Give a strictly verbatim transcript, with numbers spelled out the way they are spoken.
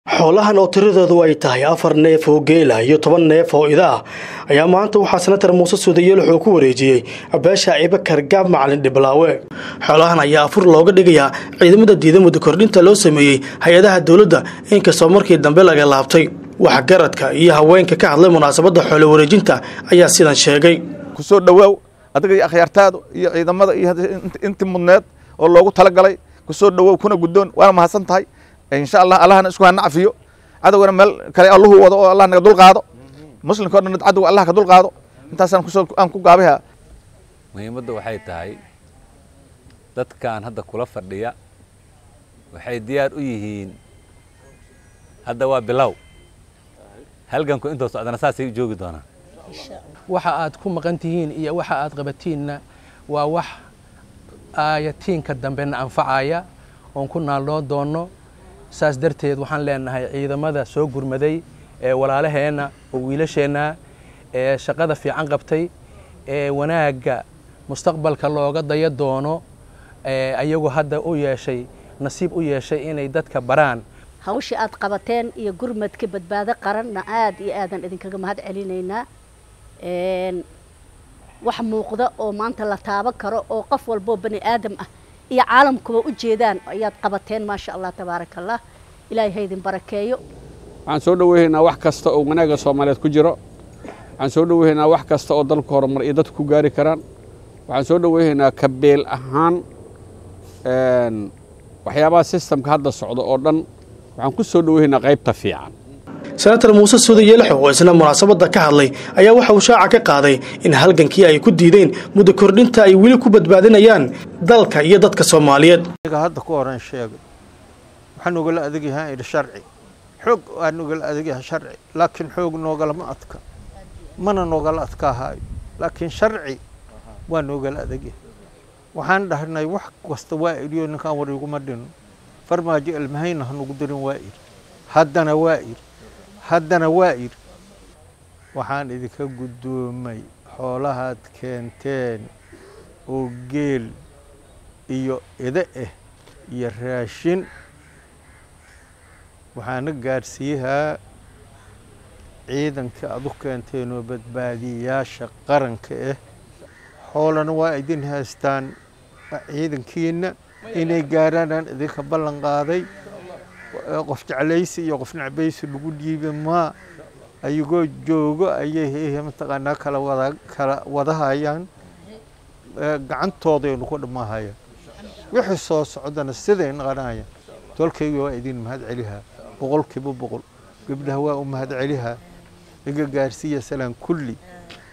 xoolahan oo tiradoodu ay tahay afar neef oo geel ah iyo toban neef oo ida ah ayaa maanta waxaa senator Muuse Suudayeel wuxuu ku wareejiyay beesha Abubakar Gaab Macalin Dhiblaawe. xoolahan ayaa afur looga dhigayaa ciidamada diidamada kordhinta loo sameeyay hay'adaha dawladda inkastoo markii dambe laga laabtay. wax garadka iyo haweenka ka hadlay munaasabadda xoolo wareejinta ayaa sidan sheegay. ku soo dhawaaw adiga iyo akhyaartaadu iyo ciidamada iyo inta mudneed oo loogu talagalay ku soo dhawaaw kuna gudoon waana mahadsan tahay. إن شاء الله الله نسكوا نعفيه عدو أنا مل كلي الله هو وضع الله نقدر قاعده مسلم كنا نتعدو الله كدول قاعده أنت أصلا كسول أم كوجا بها مهمة وحيد هاي ضد كان هذا كله فردية وحيد ديار أيهين هذا هو بلاو هل جنكم أنتوا صعدنا أساسي جوج دونا وحقات كم مقنتين يا وحقات غبتين ووح آيتين كدم بين أنفعايا ونكون الله دونه saas darteed waxaan leenahay ciidamada soo gurmaday ee walaalaheena oo wiilasheena ee shaqada fiican qabtay ee wanaaga mustaqbalka looga dayo doono ee ayagu hadda u yeeshay nasiib u yeeshay inay dadka baraan hawsha aad qabateen iyo gurmadka badbaado qaranna aad iyo aadan idinkaga mahad celinaynaa een wax muuqda oo maanta la taaban karo oo qof walba bani aadam ah يا عالم كوا وجدان يا قبتين ما شاء الله تبارك الله إلهي هيدين بركايو عن سودو هنا wax kasta oo wanaagga Soomaaliyeed ku jiro عن سودو هنا wax kasta oo dalka horumar iyo dadku gaari karaan waxaan soo dhaweynaa kabeel ahaan een waxyaabaha systemka hadda socdo oo dhan waxaan ku soo dhaweynaa qaybta fiican. senator Muuse Suudayeel oo isna munaasabada ka hadlay ayaa waxa uu shaaca ka qaaday in halgankii ay ku diideen muddo kordhinta ay wili ku badbaadinayaan dalka iyo dadka Soomaaliyeed. hadda ku oran sheegay waxaan uga la adeegayaa in sharci xoog aan uga la adeegayaa sharci laakiin xoog nooga lama adka mana nooga la adkaahay laakiin sharci waa nooga la adeegayaa waxaan dhahnay wax kasta waa iliyo ninka war ugu madhin farmaajo ilmahayna hanugu dirin waa ir haddana waa ir haddana waa ir waxaan idinka gudoomay xoolahaad keenteen oo geel iyo ida ah iyo raashin waxaana gaarsiiyaa ciidanka aad u keenteen oo badbaadiyaasha qaranka ah xoolana waa idin haystaan ciidankiina inay gaaraan idinka ballan qaaday qof jeclaysi iyo qof nacbaysi lagu dhiibay ma ayagoo joogo ayay mataqaanaa kala wada kala wadahayaan gacantooda inuu ku dhamaahaya wixii soo socdana sidee naqanaya tolkayga waa idin mahad celiha boqolkiiba boqol gabdhaha waa u mahad celiha iga gaarsiiya salaan kulli